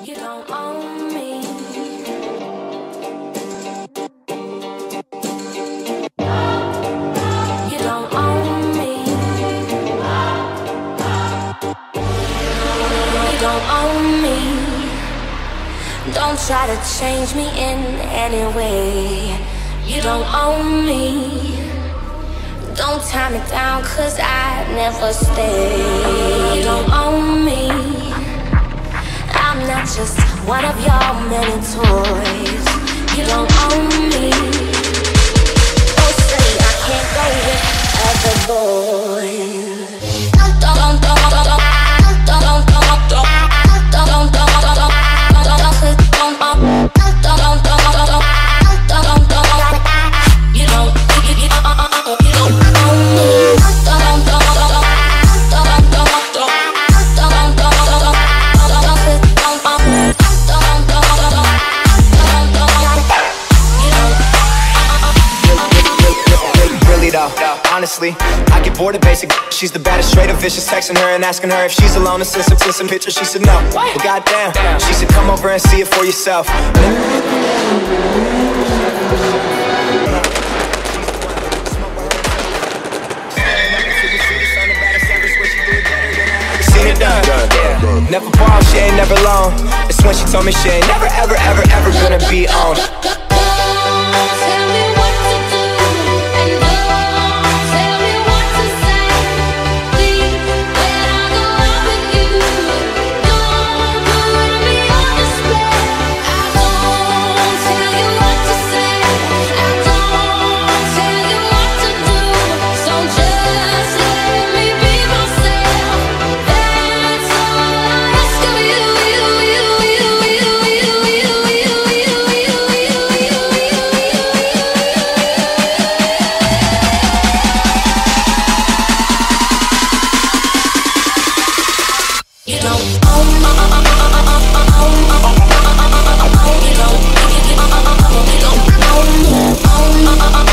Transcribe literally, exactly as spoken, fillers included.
You don't own me. You don't own me. You don't own me. Don't try to change me in any way. You don't own me. Don't tie me down, cause I never stay. You don't own me. I'm not just one of your many toys. You don't own me. Don't say I can't go with other boys. Don't, don't, don't, don't, don't, don't, don't, don't, don't, don't, don't, don't, you don't, you don't, you don't own me. Honestly, I get bored of basic. She's the baddest, straight up vicious. Texting her and asking her if she's alone and send some, send some pictures. She said no. Well, goddamn, she said come over and see it for yourself. Seen it done, yeah. Never borrow, she ain't never alone. It's when she told me she ain't never, ever, ever, ever gonna be on. You don't